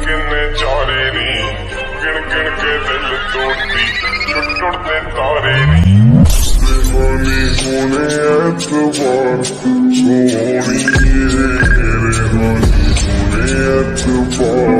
किन्ने चारे नी गिन गिन के दिल तोड़ती टुट टुटते तारे नी रेहानी होने एतबार सोनी रेहानी होने एतबार